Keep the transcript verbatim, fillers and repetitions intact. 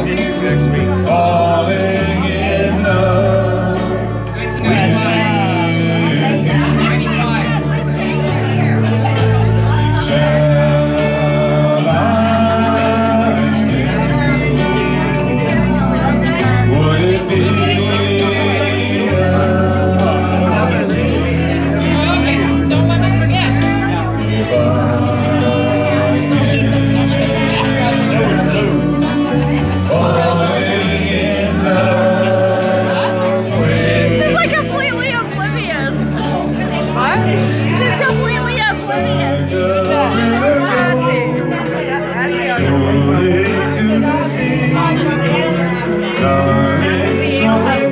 I'll get you next week. Falling in love with Shall I stay? Would it be? To the sea, darling, so